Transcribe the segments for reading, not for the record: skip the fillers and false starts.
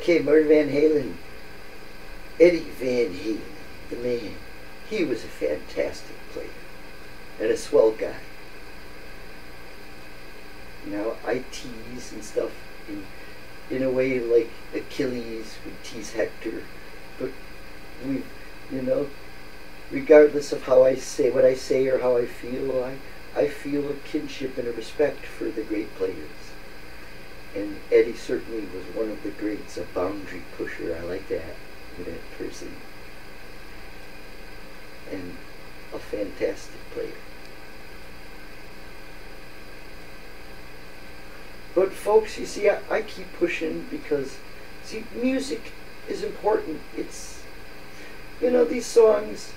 Okay, Marty Van Halen. Eddie Van Halen, the man. He was a fantastic player and a swell guy. Now I tease and stuff in a way like Achilles would tease Hector, but we, you know, regardless of how I say what I say or how I feel a kinship and a respect for the great players. And Eddie certainly was one of the greats, a boundary pusher. I like that person. And a fantastic player. But folks, you see, I keep pushing because, see, music is important. It's, these songs,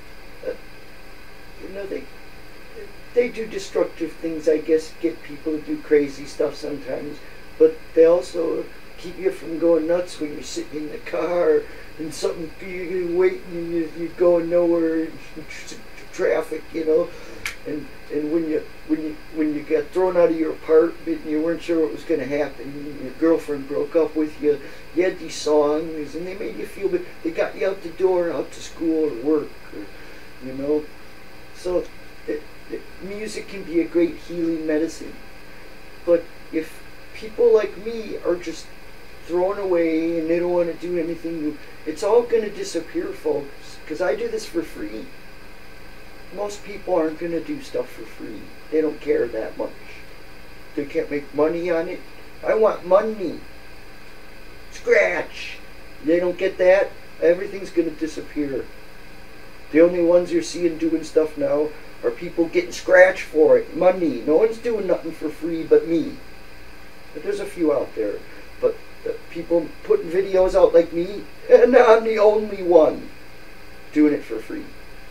they do destructive things, I guess, get people to do crazy stuff sometimes, but they also keep you from going nuts when you're sitting in the car and something, you're waiting and you're going nowhere, traffic, and when you got thrown out of your apartment and you weren't sure what was going to happen, and your girlfriend broke up with you, you had these songs and they made you feel, but they got you out the door, out to school or work, or, so music can be a great healing medicine. But if people like me are just thrown away and they don't want to do anything new, it's all going to disappear, folks, because I do this for free. Most people aren't going to do stuff for free. They don't care that much. They can't make money on it. I want money. Scratch. They don't get that. Everything's going to disappear. The only ones you're seeing doing stuff now are people getting scratch for it. Money. No one's doing nothing for free but me. But there's a few out there. But people putting videos out like me, and I'm the only one doing it for free.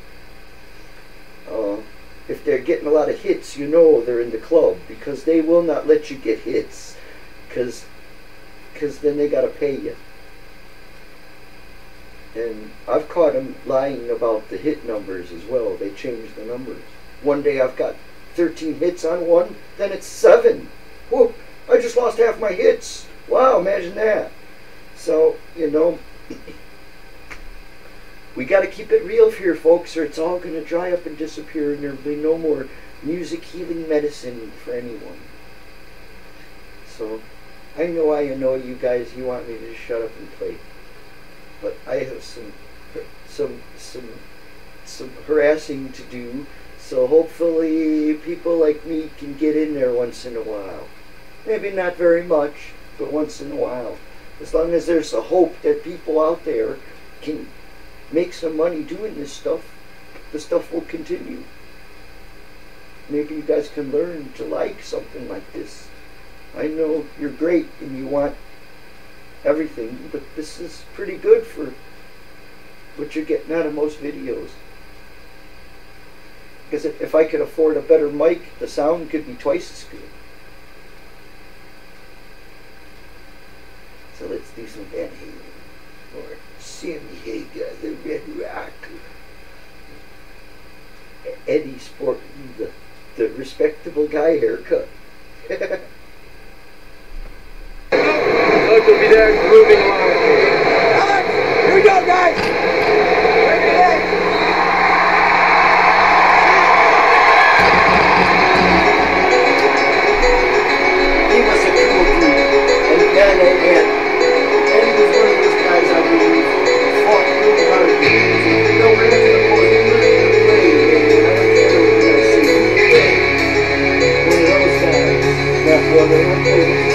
If they're getting a lot of hits, they're in the club, because they will not let you get hits, because then they got to pay you. And I've caught them lying about the hit numbers as well. They change the numbers. One day I've got 13 hits on one, then it's 7. Whoop, I just lost half my hits. Wow, imagine that. So, we got to keep it real here, folks, or it's all going to dry up and disappear, and there'll be no more music healing medicine for anyone. So, I know you guys, you want me to just shut up and play. But I have some harassing to do, so hopefully people like me can get in there once in a while. Maybe not very much, but once in a while. As long as there's a hope that people out there can make some money doing this stuff, the stuff will continue. Maybe you guys can learn to like something like this. I know you're great and you want everything, but this is pretty good for what you're getting out of most videos. Because if I could afford a better mic, the sound could be twice as good. So let's do some Van Halen or Sammy Hagar, the Red Rock. Eddie sporting the respectable guy haircut. Look, we'll be there moving along. Alright, here we go, guys! He was a cool dude, and Eddie was one of those guys I believe fought really hard. We're not going to play, man. I don't care what you're going to see. One of those guys. Not one of them.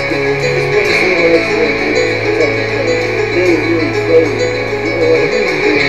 Just play some of those things. They really play. You know what I mean?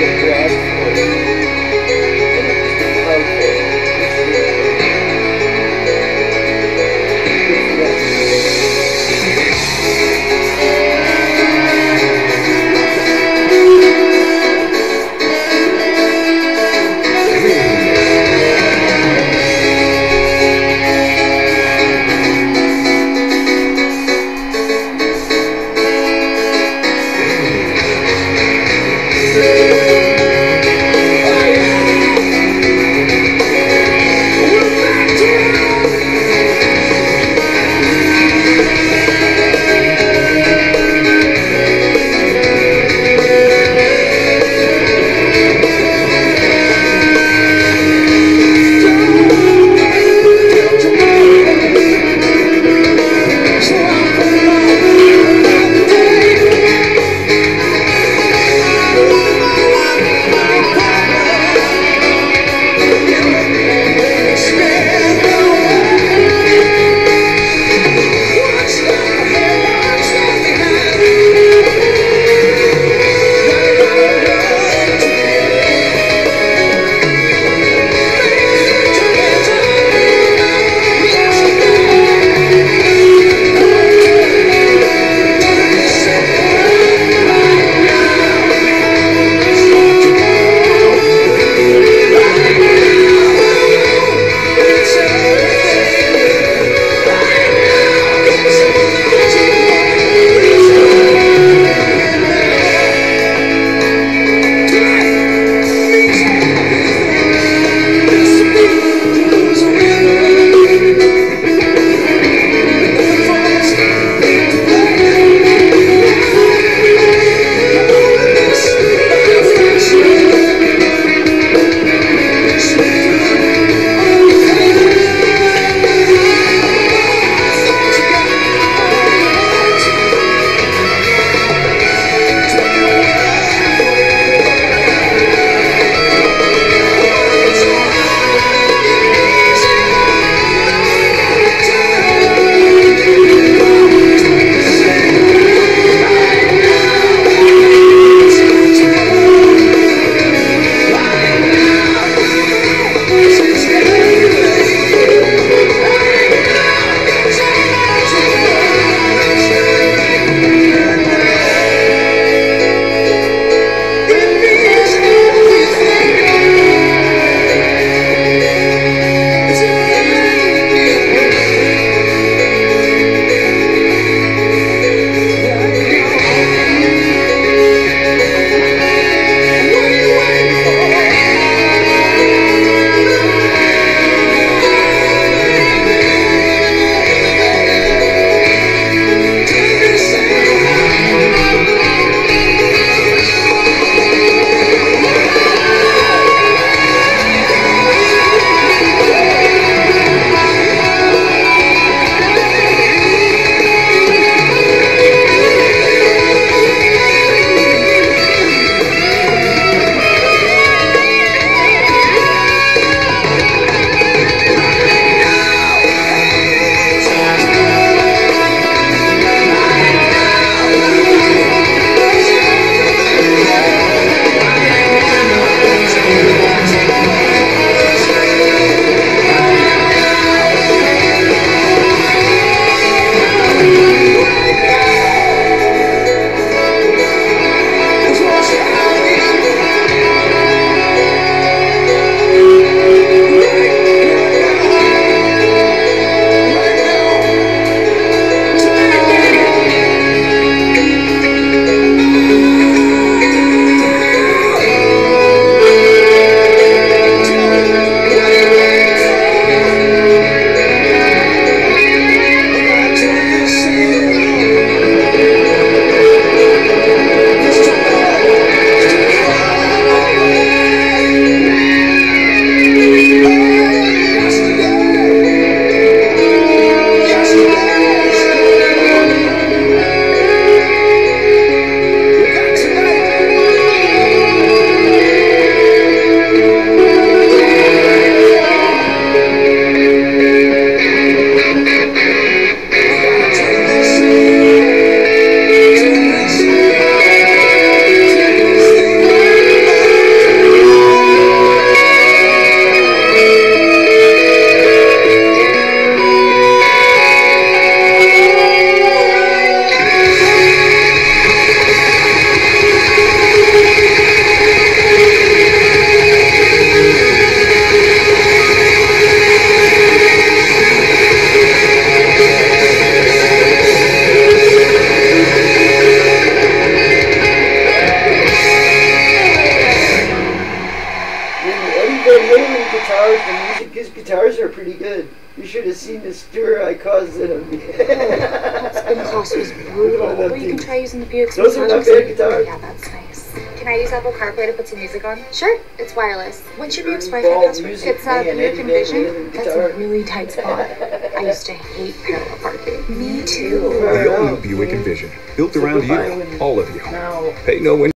my cousin. That spin class was brutal. Or you can try using the Buick's. Those are not bad guitars. Yeah, that's nice. Can I use Apple CarPlay to put some music on? Sure, it's wireless. What's your Buick's Wi-Fi Involved password? music, It's man, Buick any Envision. band, That's guitar. a really tight spot. I used to hate parallel parking. Me too. The all-new Buick Envision, built around you, all of you. Now. Pay no